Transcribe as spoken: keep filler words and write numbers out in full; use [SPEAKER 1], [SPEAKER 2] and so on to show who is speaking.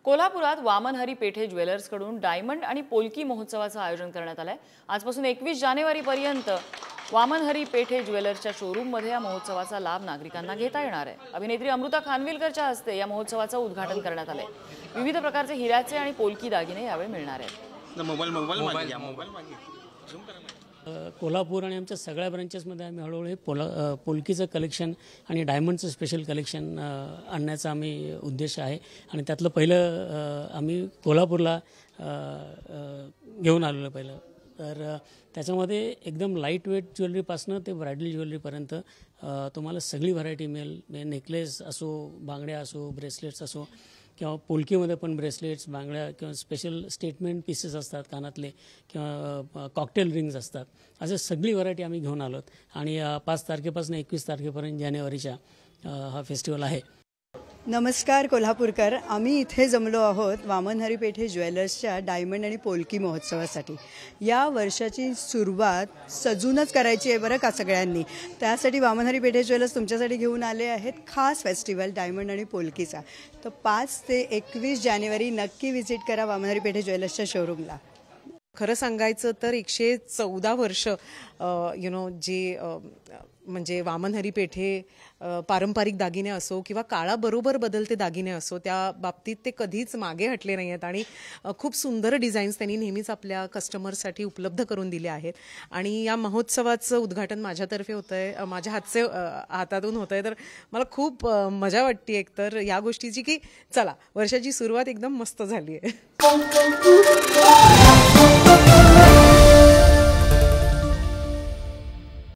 [SPEAKER 1] कोल्हापुरात वामनहरी पेठे ज्वेलर्सकडून डायमंड आणि पोल्की महोत्सवाचं आयोजन करण्यात आलंय। आजपासून एकवीस जानेवारी पर्यंत वामनहरी पेठे ज्वेलर्सच्या शोरूममध्ये या महोत्सवाचा लाभ नागरिकांना घेता येणार आहे। अभिनेत्री अमृता खानविलकरच्या हस्ते या महोत्सवाचं उद्घाटन करण्यात आलंय। विविध प्रकारचे हिऱ्याचे आणि पोल्की दागिने यावेळी मिळणार आहेत।
[SPEAKER 2] मोबाईल मोबाईल मागे मोबाईल मागे झूम करा।
[SPEAKER 3] कोल्हापूर आणि आमच्या सगळ्या ब्रांचेसमध्ये आम्ही हळूहळू हे पोला पोल्कीचं कलेक्शन आणि डायमंडचं स्पेशल कलेक्शन आणण्याचा आम्ही उद्देश आहे आणि त्यातलं पहिलं आम्ही कोल्हापूरला घेऊन आलेलो पहिलं। तर त्याच्यामध्ये एकदम लाईट वेट ज्वेलरीपासनं ते ब्रायडल ज्वेलरीपर्यंत तुम्हाला सगळी व्हरायटी मिळेल। म्हणजे नेकलेस असो, बांगड्या असो, ब्रेसलेट्स असो किंवा पोल्कीमध्ये पण ब्रेसलेट्स, बांगड्या किंवा स्पेशल स्टेटमेंट पीसेस असतात कानातले किंवा कॉकटेल रिंग्स असतात, असे सगळी व्हरायटी आम्ही घेऊन आलो आणि पाच तारखेपासून एकवीस तारखेपर्यंत जानेवारीच्या हा फेस्टिवल आहे।
[SPEAKER 4] नमस्कार कोल्हापूरकर, आम्ही इथे जमलो आहोत वामनहरी पेठे ज्वेलर्सच्या डायमंड आणि पोल्की महोत्सवासाठी। या वर्षाची सुरुवात सजूनच करायची आहे बरं का सगळ्यांनी। त्यासाठी वामनहरी पेठे ज्वेलर्स तुमच्यासाठी घेऊन आले आहेत खास फेस्टिवल डायमंड आणि पोल्कीचा। तर पाच ते एकवीस जानेवारी नक्की व्हिजिट करा वामनहरी पेठे ज्वेलर्सच्या शोरूमला।
[SPEAKER 5] खरं सांगायचं तर एकशे चौदा वर्ष यु नो जे म्हणजे वामनहरी पेठे पारंपरिक दागिने असो किंवा काळाबरोबर बदलते दागिने असो, त्या बाबतीत ते कधीच मागे हटले नाही आहेत आणि खूप सुंदर डिझाईन्स त्यांनी नेहमीच आपल्या कस्टमरसाठी उपलब्ध करून दिले आहेत। आणि या महोत्सवाचं उद्घाटन माझ्यातर्फे होतं आहे, माझ्या हातचे हातातून होतं आहे। तर मला खूप मजा वाटते एकतर या गोष्टीची की चला वर्षाची सुरुवात एकदम मस्त झाली आहे।